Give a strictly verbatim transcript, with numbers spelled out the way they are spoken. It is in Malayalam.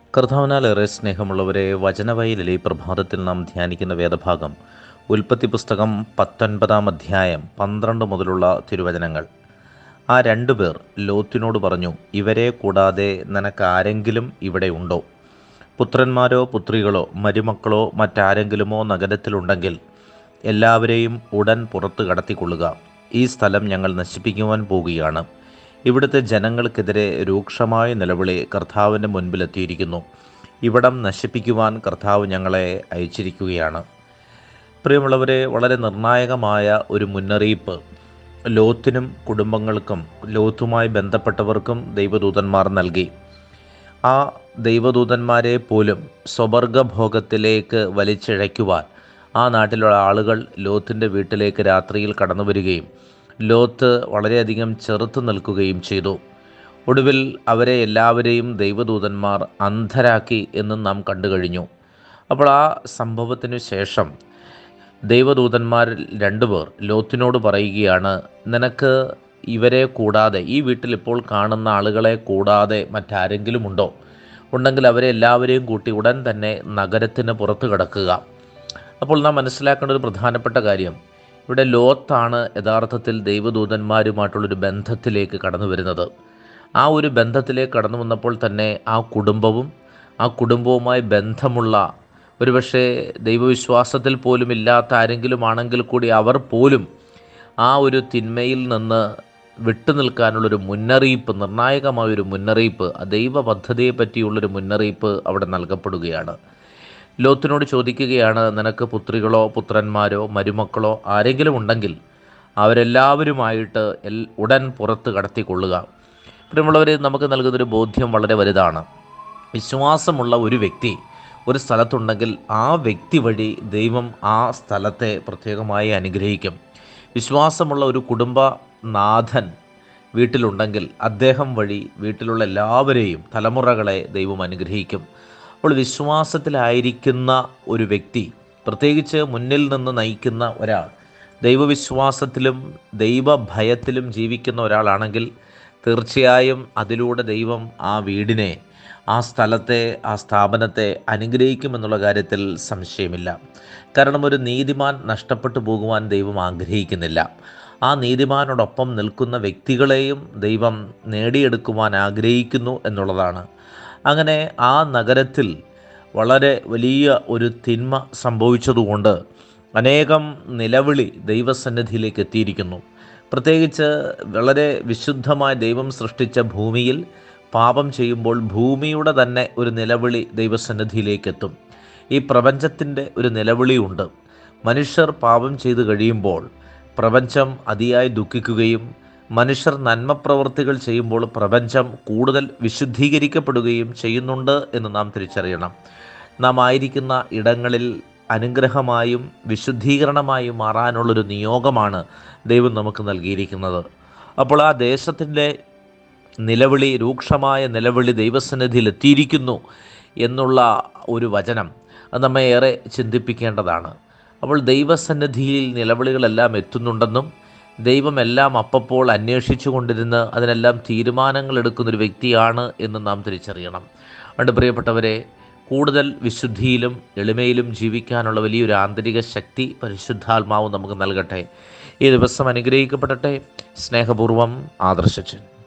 കർത്താവിനാലേറെ സ്നേഹമുള്ളവരെ, വചനവയലിലെ ഈ പ്രഭാതത്തിൽ നാം ധ്യാനിക്കുന്ന വേദഭാഗം ഉൽപ്പത്തി പുസ്തകം പത്തൊൻപതാം അധ്യായം പന്ത്രണ്ട് മുതലുള്ള തിരുവചനങ്ങൾ. ആ രണ്ടു പേർ ലോത്തിനോട് പറഞ്ഞു, ഇവരെ കൂടാതെ നിനക്ക് ആരെങ്കിലും ഇവിടെ ഉണ്ടോ? പുത്രന്മാരോ പുത്രികളോ മരുമക്കളോ മറ്റാരെങ്കിലുമോ നഗരത്തിലുണ്ടെങ്കിൽ എല്ലാവരെയും ഉടൻ പുറത്തു കടത്തിക്കൊള്ളുക. ഈ സ്ഥലം ഞങ്ങൾ നശിപ്പിക്കുവാൻ പോകുകയാണ്. ഇവിടുത്തെ ജനങ്ങൾക്കെതിരെ രൂക്ഷമായ നിലവിളി കർത്താവിൻ്റെ മുൻപിലെത്തിയിരിക്കുന്നു. ഇവിടം നശിപ്പിക്കുവാൻ കർത്താവ് ഞങ്ങളെ അയച്ചിരിക്കുകയാണ്. പ്രിയമുള്ളവരെ, വളരെ നിർണായകമായ ഒരു മുന്നറിയിപ്പ് ലോത്തിനും കുടുംബങ്ങൾക്കും ലോത്തുമായി ബന്ധപ്പെട്ടവർക്കും ദൈവദൂതന്മാർ നൽകി. ആ ദൈവദൂതന്മാരെ പോലും സ്വവർഗഭോഗത്തിലേക്ക് വലിച്ചിഴയ്ക്കുവാൻ ആ നാട്ടിലുള്ള ആളുകൾ ലോത്തിൻ്റെ വീട്ടിലേക്ക് രാത്രിയിൽ കടന്നു വരികയും ലോത്ത് വളരെയധികം ചെറുത്തു നിൽക്കുകയും ചെയ്തു. ഒടുവിൽ അവരെ എല്ലാവരെയും ദൈവദൂതന്മാർ അന്ധരാക്കി എന്നും നാം കണ്ടു കഴിഞ്ഞു. അപ്പോൾ ആ സംഭവത്തിനു ശേഷം ദൈവദൂതന്മാർ രണ്ടുപേർ ലോത്തിനോട് പറയുകയാണ്, നിനക്ക് ഇവരെ കൂടാതെ, ഈ വീട്ടിൽ ഇപ്പോൾ കാണുന്ന ആളുകളെ കൂടാതെ മറ്റാരെങ്കിലും ഉണ്ടോ? ഉണ്ടെങ്കിൽ അവരെ എല്ലാവരെയും കൂട്ടി ഉടൻ തന്നെ നഗരത്തിന് പുറത്ത് കടക്കുക. അപ്പോൾ നാം മനസ്സിലാക്കേണ്ട ഒരു പ്രധാനപ്പെട്ട കാര്യം, ഇവിടെ ലോത്താണ് യഥാർത്ഥത്തിൽ ദൈവദൂതന്മാരുമായിട്ടുള്ളൊരു ബന്ധത്തിലേക്ക് കടന്നു വരുന്നത്. ആ ഒരു ബന്ധത്തിലേക്ക് കടന്നു വന്നപ്പോൾ തന്നെ ആ കുടുംബവും ആ കുടുംബവുമായി ബന്ധമുള്ള, ഒരുപക്ഷെ ദൈവവിശ്വാസത്തിൽ പോലും ഇല്ലാത്ത ആരെങ്കിലും ആണെങ്കിൽ കൂടി അവർ പോലും ആ ഒരു തിന്മയിൽ നിന്ന് വിട്ടുനിൽക്കാനുള്ളൊരു മുന്നറിയിപ്പ്, നിർണായകമായൊരു മുന്നറിയിപ്പ്, ആ ദൈവ പദ്ധതിയെ പറ്റിയുള്ളൊരു മുന്നറിയിപ്പ് അവിടെ നൽകപ്പെടുകയാണ്. ലോത്തിനോട് ചോദിക്കുകയാണ്, നിനക്ക് പുത്രികളോ പുത്രന്മാരോ മരുമക്കളോ ആരെങ്കിലും ഉണ്ടെങ്കിൽ അവരെല്ലാവരുമായിട്ട് എൽ ഉടൻ പുറത്ത് കടത്തിക്കൊള്ളുക. പ്രിയമുള്ളവർ, നമുക്ക് നൽകുന്നൊരു ബോധ്യം വളരെ വലുതാണ്. വിശ്വാസമുള്ള ഒരു വ്യക്തി ഒരു സ്ഥലത്തുണ്ടെങ്കിൽ ആ വ്യക്തി വഴി ദൈവം ആ സ്ഥലത്തെ പ്രത്യേകമായി അനുഗ്രഹിക്കും. വിശ്വാസമുള്ള ഒരു കുടുംബനാഥൻ വീട്ടിലുണ്ടെങ്കിൽ അദ്ദേഹം വഴി വീട്ടിലുള്ള എല്ലാവരെയും, തലമുറകളെ ദൈവം അനുഗ്രഹിക്കും. അപ്പോൾ വിശ്വാസത്തിലായിരിക്കുന്ന ഒരു വ്യക്തി, പ്രത്യേകിച്ച് മുന്നിൽ നിന്ന് നയിക്കുന്ന ഒരാൾ, ദൈവവിശ്വാസത്തിലും ദൈവഭയത്തിലും ജീവിക്കുന്ന ഒരാളാണെങ്കിൽ തീർച്ചയായും അതിലൂടെ ദൈവം ആ വീടിനെ, ആ സ്ഥലത്തെ, ആ സ്ഥാപനത്തെ അനുഗ്രഹിക്കുമെന്നുള്ള കാര്യത്തിൽ സംശയമില്ല. കാരണം ഒരു നീതിമാൻ നഷ്ടപ്പെട്ടു പോകുവാൻ ദൈവം ആഗ്രഹിക്കുന്നില്ല. ആ നീതിമാനോടൊപ്പം നിൽക്കുന്ന വ്യക്തികളെയും ദൈവം നേടിയെടുക്കുവാൻ ആഗ്രഹിക്കുന്നു എന്നുള്ളതാണ്. അങ്ങനെ ആ നഗരത്തിൽ വളരെ വലിയ ഒരു തിന്മ സംഭവിച്ചതുകൊണ്ട് അനേകം നിലവിളി ദൈവസന്നിധിയിലേക്ക് എത്തിയിരിക്കുന്നു. പ്രത്യേകിച്ച് വളരെ വിശുദ്ധമായ ദൈവം സൃഷ്ടിച്ച ഭൂമിയിൽ പാപം ചെയ്യുമ്പോൾ ഭൂമിയുടെ തന്നെ ഒരു നിലവിളി ദൈവസന്നിധിയിലേക്ക് എത്തും. ഈ പ്രപഞ്ചത്തിൻ്റെ ഒരു നിലവിളിയുണ്ട്. മനുഷ്യർ പാപം ചെയ്തു കഴിയുമ്പോൾ പ്രപഞ്ചം അതിയായി ദുഃഖിക്കുകയും മനുഷ്യർ നന്മ പ്രവൃത്തികൾ ചെയ്യുമ്പോൾ പ്രപഞ്ചം കൂടുതൽ വിശുദ്ധീകരിക്കപ്പെടുകയും ചെയ്യുന്നുണ്ട് എന്ന് നാം തിരിച്ചറിയണം. നാം ആയിരിക്കുന്ന ഇടങ്ങളിൽ അനുഗ്രഹമായും വിശുദ്ധീകരണമായും മാറാനുള്ളൊരു നിയോഗമാണ് ദൈവം നമുക്ക് നൽകിയിരിക്കുന്നത്. അപ്പോൾ ആ ദേശത്തിൻ്റെ നിലവിളി, രൂക്ഷമായ നിലവിളി ദൈവസന്നിധിയിൽ എത്തിയിരിക്കുന്നു എന്നുള്ള ഒരു വചനം അത് നമ്മെ ഏറെ ചിന്തിപ്പിക്കേണ്ടതാണ്. അപ്പോൾ ദൈവസന്നിധിയിൽ നിലവിളികളെല്ലാം എത്തുന്നുണ്ടെന്നും ദൈവം എല്ലാം അപ്പപ്പോൾ അന്വേഷിച്ചു കൊണ്ടിരുന്ന് അതിനെല്ലാം തീരുമാനങ്ങൾ എടുക്കുന്നൊരു വ്യക്തിയാണ് എന്ന് നാം തിരിച്ചറിയണം. അതുകൊണ്ട് പ്രിയപ്പെട്ടവരെ, കൂടുതൽ വിശുദ്ധിയിലും എളിമയിലും ജീവിക്കാനുള്ള വലിയൊരു ആന്തരിക ശക്തി പരിശുദ്ധാത്മാവ് നമുക്ക് നൽകട്ടെ. ഈ ദിവസം അനുഗ്രഹിക്കപ്പെടട്ടെ. സ്നേഹപൂർവ്വം, ആദർശച്ചൻ.